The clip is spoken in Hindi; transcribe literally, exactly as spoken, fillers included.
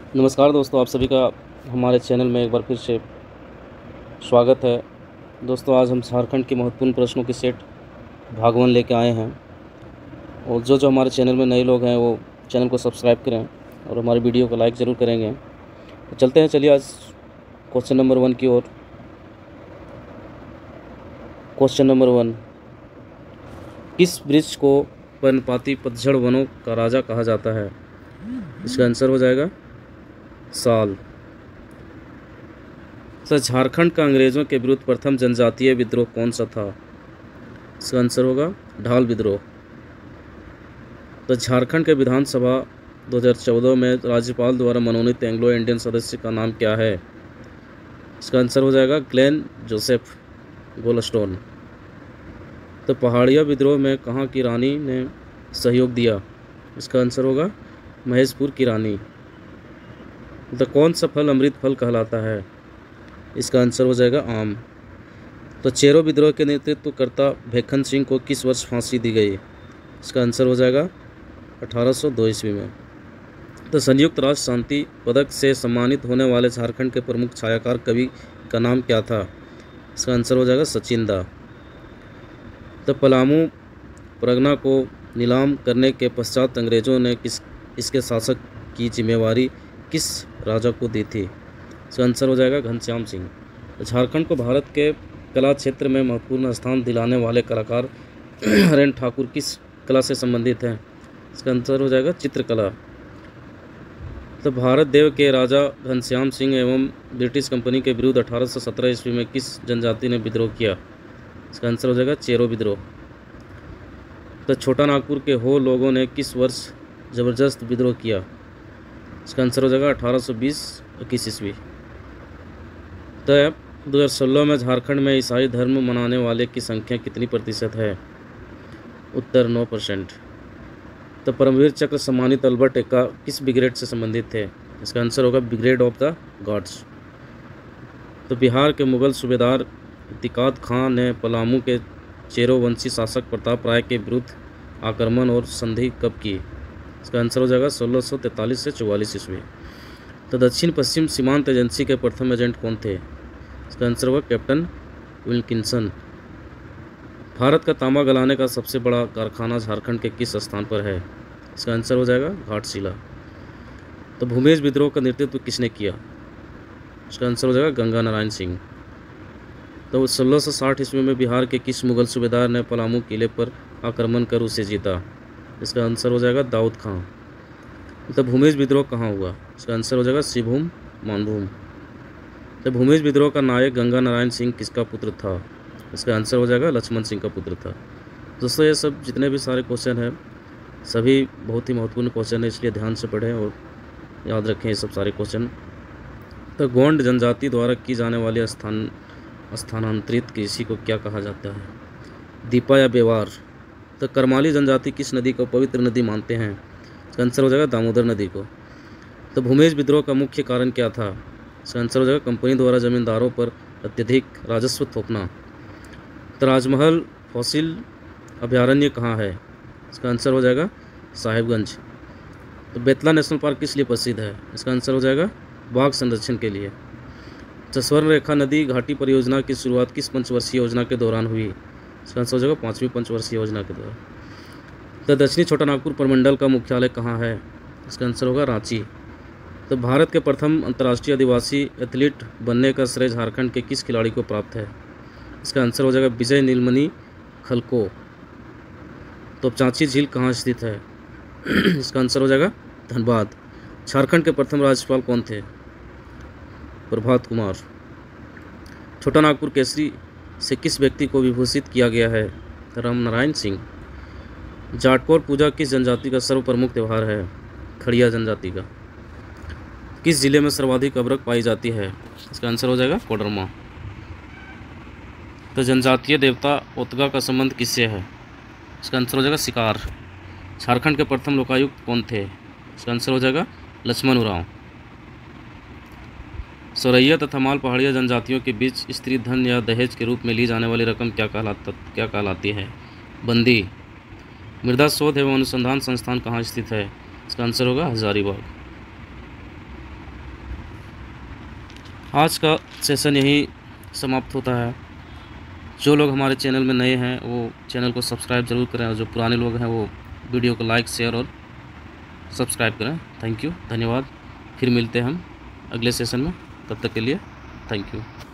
नमस्कार दोस्तों, आप सभी का हमारे चैनल में एक बार फिर से स्वागत है। दोस्तों, आज हम झारखंड के महत्वपूर्ण प्रश्नों के सेट भाग वन लेके आए हैं। और जो जो हमारे चैनल में नए लोग हैं वो चैनल को सब्सक्राइब करें और हमारी वीडियो को लाइक ज़रूर करेंगे। तो चलते हैं, चलिए आज क्वेश्चन नंबर वन की ओर। क्वेश्चन नंबर वन, किस वृक्ष को पर्णपाती पतझड़ वनों का राजा कहा जाता है? इसका आंसर हो जाएगा साल। सर, झारखंड का अंग्रेज़ों के विरुद्ध प्रथम जनजातीय विद्रोह कौन सा था? इसका आंसर होगा ढाल विद्रोह। तो झारखंड के विधानसभा दो हज़ार चौदह में राज्यपाल द्वारा मनोनीत एंग्लो इंडियन सदस्य का नाम क्या है? इसका आंसर हो जाएगा ग्लेन जोसेफ गोल्डस्टोन। तो पहाड़िया विद्रोह में कहाँ की रानी ने सहयोग दिया? इसका आंसर होगा महेशपुर की रानी। तो कौन सा फल अमृत फल कहलाता है? इसका आंसर हो जाएगा आम। तो चेरो विद्रोह के नेतृत्वकर्ता भेखन सिंह को किस वर्ष फांसी दी गई? इसका आंसर हो जाएगा अठारह सौ दो ईस्वी में। तो संयुक्त राष्ट्र शांति पदक से सम्मानित होने वाले झारखंड के प्रमुख छायाकार कवि का नाम क्या था? इसका आंसर हो जाएगा सचिन दा। तो पलामू परगना को नीलाम करने के पश्चात अंग्रेजों ने किस इसके शासक की जिम्मेवारी किस राजा को दी थी? इसका आंसर हो जाएगा घनश्याम सिंह। झारखंड को भारत के कला क्षेत्र में महत्वपूर्ण स्थान दिलाने वाले कलाकार हरेंद्र ठाकुर किस कला से संबंधित हैं? इसका आंसर हो जाएगा चित्रकला। तो भारत देव के राजा घनश्याम सिंह एवं ब्रिटिश कंपनी के विरुद्ध अठारह सौ सत्रह ईस्वी में किस जनजाति ने विद्रोह किया? इसका आंसर हो जाएगा चेरो विद्रोह। तो छोटा नागपुर के हो लोगों ने किस वर्ष जबरदस्त विद्रोह किया? इसका आंसर हो जाएगा अठारह सौ बीस इक्कीस ईस्वी। तो दो हज़ार सोलह में झारखंड में ईसाई धर्म मनाने वाले की संख्या कितनी प्रतिशत है? उत्तर नौ परसेंट। तो परमवीर चक्र सम्मानित अल्बर्ट एक्का किस ब्रिगेड से संबंधित थे? इसका आंसर होगा ब्रिगेड ऑफ द गॉड्स। तो बिहार के मुगल सूबेदार इतिकाद खां ने पलामू के चेरो वंशी शासक प्रताप राय के विरुद्ध आक्रमण और संधि कब की? इसका आंसर हो जाएगा सोलह सौ तैंतालीस से चौवालीस ईस्वी। तो दक्षिण पश्चिम सीमांत एजेंसी के प्रथम एजेंट कौन थे? इसका आंसर होगा कैप्टन विल्किंसन। भारत का तांबा गलाने का सबसे बड़ा कारखाना झारखंड के किस स्थान पर है? इसका आंसर हो जाएगा घाटशिला। तो भूमेज विद्रोह का नेतृत्व किसने किया? इसका आंसर हो जाएगा गंगा नारायण सिंह। तो सोलह सौ साठ ईस्वी में बिहार के किस मुगल सूबेदार ने पलामू किले पर आक्रमण कर उसे जीता? इसका आंसर हो जाएगा दाऊद खां। तो भूमेज विद्रोह कहाँ हुआ? इसका आंसर हो जाएगा सिभूम मानभूम। तो भूमेज विद्रोह का नायक गंगा नारायण सिंह किसका पुत्र था? इसका आंसर हो जाएगा लक्ष्मण सिंह का पुत्र था। दोस्तों, ये सब जितने भी सारे क्वेश्चन हैं सभी बहुत ही महत्वपूर्ण क्वेश्चन है, इसलिए ध्यान से पढ़ें और याद रखें ये सब सारे क्वेश्चन। तो गोंड जनजाति द्वारा की जाने वाली स्थान स्थानांतरित कृषि को क्या कहा जाता है? दीपा या बेवार। तो करमाली जनजाति किस नदी को पवित्र नदी मानते हैं? इसका आंसर हो जाएगा दामोदर नदी को। तो भूमेज विद्रोह का मुख्य कारण क्या था? इसका आंसर हो जाएगा कंपनी द्वारा जमींदारों पर अत्यधिक राजस्व थोपना। तो राजमहल फॉसिल अभयारण्य कहाँ है? इसका आंसर हो जाएगा साहिबगंज। तो बेतला नेशनल पार्क किस लिए प्रसिद्ध है? इसका आंसर हो जाएगा बाघ संरक्षण के लिए। तो स्वर्ण रेखा नदी घाटी परियोजना की शुरुआत किस पंचवर्षीय योजना के दौरान हुई? इसका आंसर हो जाएगा पाँचवीं पंचवर्षीय योजना के दौरान। तो दक्षिणी छोटा नागपुर प्रमंडल का मुख्यालय कहाँ है? इसका आंसर होगा रांची। तो भारत के प्रथम अंतर्राष्ट्रीय आदिवासी एथलीट बनने का श्रेय झारखंड के किस खिलाड़ी को प्राप्त है? इसका आंसर हो जाएगा विजय नीलमणि खलको। तो चांची झील कहाँ स्थित है? इसका आंसर हो जाएगा धनबाद। झारखंड के प्रथम राज्यपाल कौन थे? प्रभात कुमार। छोटा नागपुर केसरी से किस व्यक्ति को विभूषित किया गया है? राम नारायण सिंह। जाटकोर पूजा किस जनजाति का सर्व प्रमुख त्यौहार है? खड़िया जनजाति का। किस जिले में सर्वाधिक अभ्रक पाई जाती है? इसका आंसर हो जाएगा कोडरमा। तो जनजातीय देवता ओतगा का संबंध किससे है? इसका आंसर हो जाएगा शिकार। झारखंड के प्रथम लोकायुक्त कौन थे? इसका आंसर हो जाएगा लक्ष्मण उरांव। सोरैया तथा माल पहाड़िया जनजातियों के बीच स्त्री धन या दहेज के रूप में ली जाने वाली रकम क्या कहलाता क्या कहलाती है? बंदी। मृदा शोध एवं अनुसंधान संस्थान कहाँ स्थित है? इसका आंसर होगा हजारीबाग। आज का सेशन यही समाप्त होता है। जो लोग हमारे चैनल में नए हैं वो चैनल को सब्सक्राइब ज़रूर करें, और जो पुराने लोग हैं वो वीडियो को लाइक, शेयर और सब्सक्राइब करें। थैंक यू, धन्यवाद। फिर मिलते हैं हम अगले सेशन में, तब तक के लिए थैंक यू।